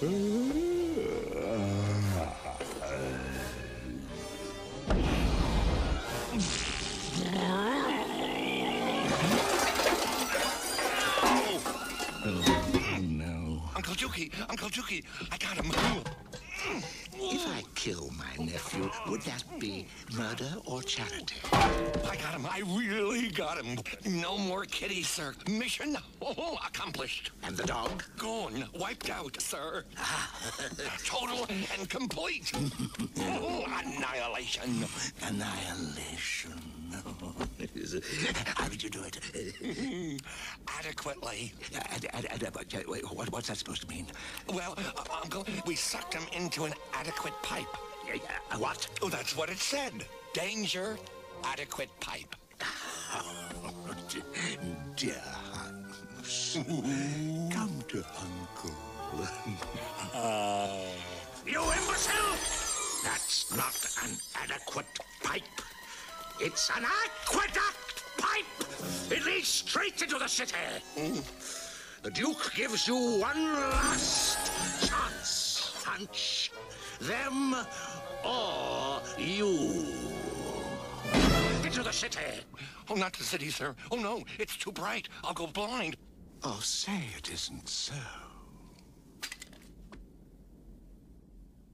Uncle Juki, I got him. If I kill my nephew, would that be murder or charity? I got him. I really got him. No more kitties, sir. Mission accomplished. And the dog? Gone. Wiped out, sir. Total and complete. Annihilation. Annihilation. How did you do it? Adequately. What's that supposed to mean? Well, Uncle, we sucked him into an adequate pipe. What? Oh, that's what it said. Danger, adequate pipe. Dear Hans, come to Uncle. You imbecile! That's not an adequate pipe. It's an aqueduct pipe! It leads straight into the city! The Duke gives you one last chance, Punch. Them or you. Into the city! Oh, not the city, sir. Oh, no, it's too bright. I'll go blind. Oh, say it isn't so.